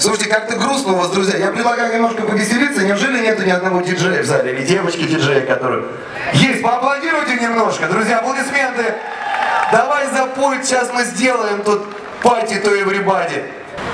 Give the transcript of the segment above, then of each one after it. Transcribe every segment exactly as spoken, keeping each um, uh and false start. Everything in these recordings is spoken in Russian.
Слушайте, как-то грустно у вас, друзья. Я предлагаю немножко повеселиться. Неужели нету ни одного диджея в зале? Или девочки-диджея, которые... Есть, поаплодируйте немножко. Друзья, аплодисменты. Давай запой, сейчас мы сделаем тут пати to everybody.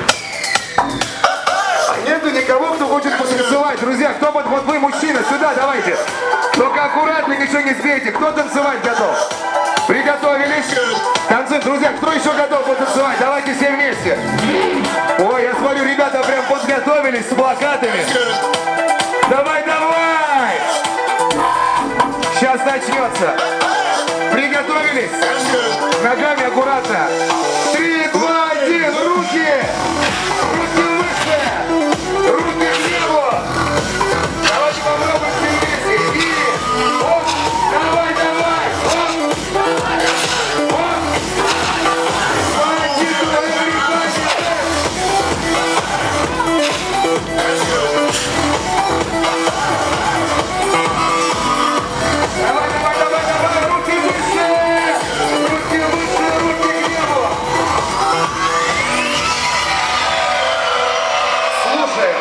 Нету никого, кто хочет потанцевать. Друзья, кто вот, вот вы, мужчина, сюда давайте. Только аккуратно, ничего не сбейте. Кто танцевать готов? Приготовились? Танцуем. Друзья, кто еще готов потанцевать? Давайте все вместе. Ой, я смотрю, ребята прям подготовились с плакатами. Давай, давай! Сейчас начнется. Приготовились? Ногами аккуратно. Три, два, один, руки! Руки выше! Руки влево! Давайте попробуем все вместе. И... Оп! Давай, давай! Оп! Оп! Пати to everybody! Давай, давай, давай, давай! Руки выше! Руки выше, руки к небу! Слушай!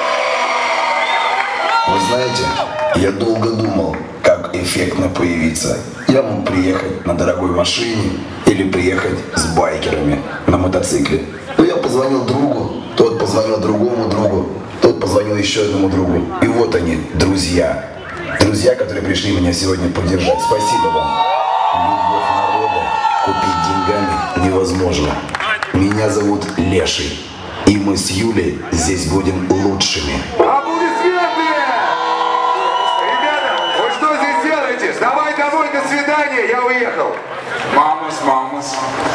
Вы знаете, я долго думал, как эффектно появиться. Я мог приехать на дорогой машине или приехать с байкерами на мотоцикле. Но я позвонил другу, тот позвонил другому другу, тот позвонил еще одному другу. И вот они, друзья. Друзья, которые пришли меня сегодня поддержать. Спасибо вам. Любовь народа купить деньгами невозможно. Меня зовут Леший. И мы с Юлей здесь будем лучшими. Аплодисменты! Ребята, вы что здесь делаете? Давай домой, до свидания, я уехал. Mamas, mamas.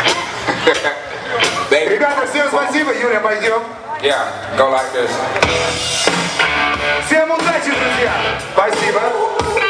Baby. Ребята, всем спасибо, Юля, пойдем. Yeah, go like this. Всем удачи, друзья! Спасибо.